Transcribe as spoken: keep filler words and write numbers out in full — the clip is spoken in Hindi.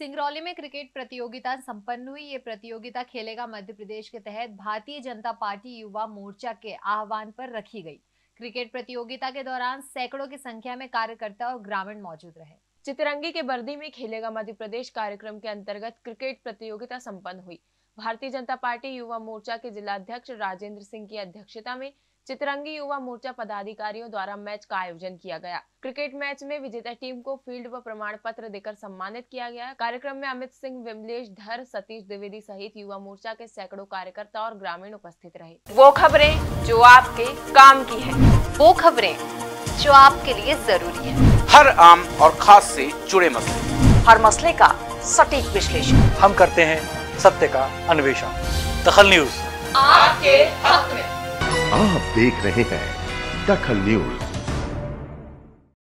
सिंगरौली में क्रिकेट प्रतियोगिता संपन्न हुई। ये प्रतियोगिता खेलेगा मध्य प्रदेश के तहत भारतीय जनता पार्टी युवा मोर्चा के आह्वान पर रखी गई। क्रिकेट प्रतियोगिता के दौरान सैकड़ों की संख्या में कार्यकर्ता और ग्रामीण मौजूद रहे। चितरंगी के बर्दी में खेलेगा मध्य प्रदेश कार्यक्रम के अंतर्गत क्रिकेट प्रतियोगिता संपन्न हुई। भारतीय जनता पार्टी युवा मोर्चा के जिलाध्यक्ष राजेंद्र सिंह की अध्यक्षता में चितरंगी युवा मोर्चा पदाधिकारियों द्वारा मैच का आयोजन किया गया। क्रिकेट मैच में विजेता टीम को फील्ड व प्रमाण पत्र देकर सम्मानित किया गया। कार्यक्रम में अमित सिंह, विमलेश धर, सतीश द्विवेदी सहित युवा मोर्चा के सैकड़ों कार्यकर्ता और ग्रामीण उपस्थित रहे। वो खबरें जो आपके काम की है, वो खबरें जो आपके लिए जरूरी है, हर आम और खास से जुड़े मसले, हर मसले का सटीक विश्लेषण हम करते हैं सत्य का अन्वेषण। दखल न्यूज आपके हक में। आप देख रहे हैं दखल न्यूज।